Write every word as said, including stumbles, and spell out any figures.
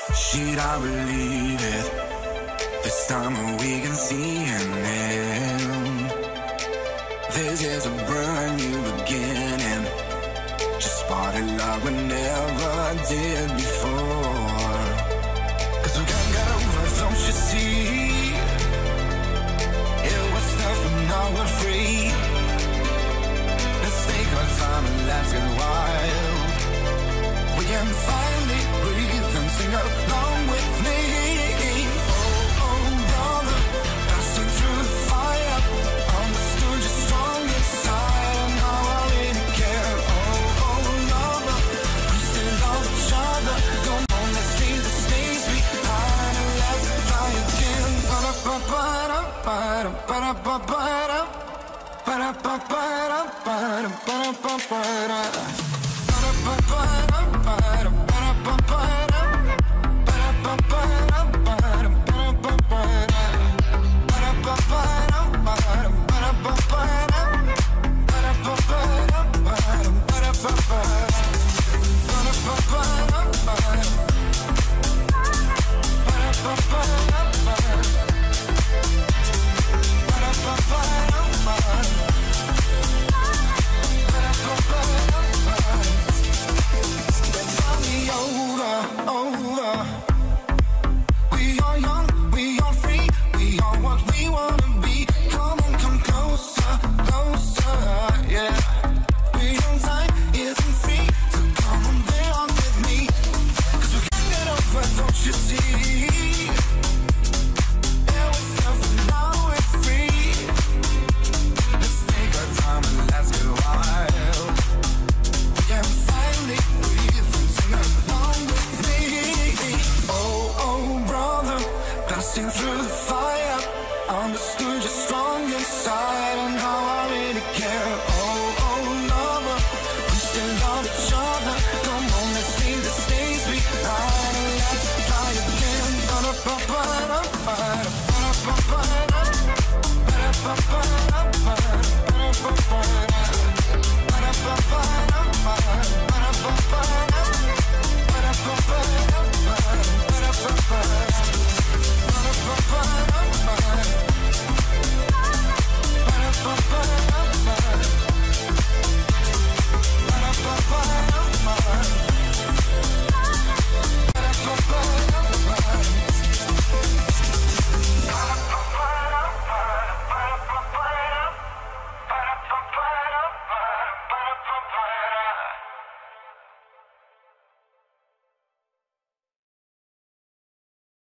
Should I believe it? This time we can see an end. This is a brand new beginning. Just spotted love we never did before. Cause we can't get over it, don't you see? It was tough but now we're free. Let's take our time and let's get wild. We can finally breathe and sing along with me. Oh, oh, brother, passing through the fire. Understood you're strong inside and now I really care. Oh, oh, lover, we still love each other. Come on, let's leave the space behind and let's fly again. Ba-da-ba-ba-da-ba-da-ba-da-ba-da. Ba-da-ba-ba-da-ba-da-ba-da-ba-da.